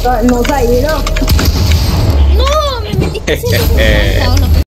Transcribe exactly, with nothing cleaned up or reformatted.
No, Zaira. No, me metiste ciento cincuenta o lo que